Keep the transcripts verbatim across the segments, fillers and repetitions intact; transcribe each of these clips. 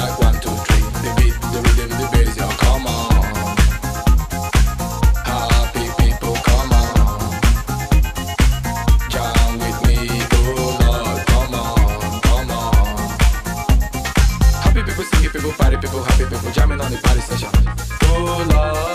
like one, two, three. The beat, the rhythm, the bass, yo, come on. Happy people, come on. Jam with me, oh Lord, come on, come on. Happy people, singing people, party people, happy people, jamming on the party session. Oh Lord.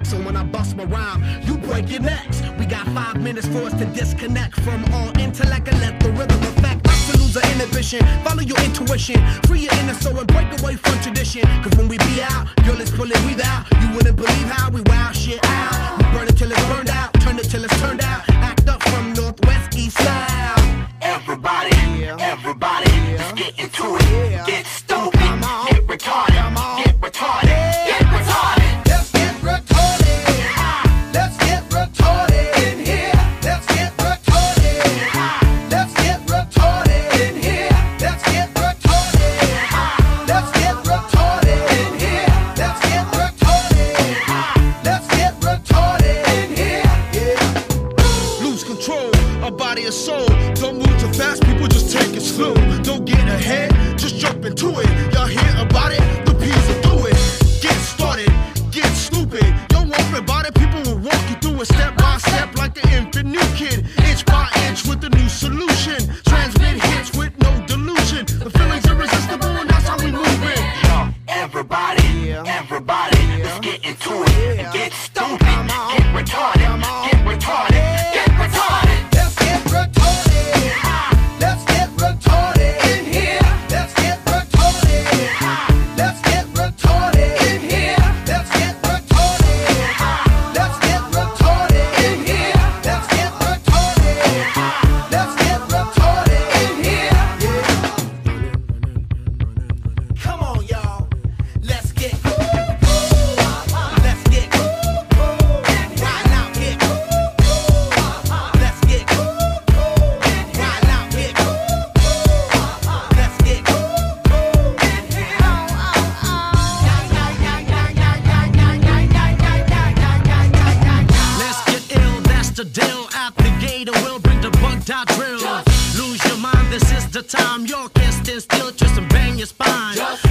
So when I bust my rhyme, you break your necks. We got five minutes for us to disconnect from all intellect and let the rhythm affect. Not to lose our inhibition, follow your intuition, free your inner soul and break away from tradition. Cause when we be out, girl, it's pulling we out. You wouldn't believe how we wow shit out. We burn it till it's burned out, turn it till it's turned out. Act up from northwest, east, south. Everybody, everybody, let's get into it. Get stupid, get retarded, get retarded, get retarded. Let's get retarded. Let's get retarded in here. Let's get retarded. Let's get retarded in here. Let's get retarded. Let's get retarded in here. Let's get retarded. Let's get retarded in here. Yeah. Lose control of body and soul. Don't move too fast, people, just take it slow. Don't get ahead, just jump into it. Y'all hear about it? The P's will do it. Get started, get stupid. Don't worry about it, people will walk you through it step by step like the infant new kid. Inch by inch with a new solution. Transmit hits with no delusion. The feeling's irresistible and that's how we move it. Yo, everybody, everybody, let's get into it. Get stupid, get retarded, get retarded, get retarded. Let's get retarded. Let's get retarded in here. Let's get retarded. Let's get retarded in here. Let's get retarded. Let's get retarded in here. Let's get retarded. Let's get retarded in here. Yeah. Come on, y'all. Let's get Let's get right now here. Let's get right now here. Let's get Let's get ill, that's the deal. At the gate, and we'll bring the bugged out drill. Lose your mind, this is the time. Your can't stand still, twist and bang your spine.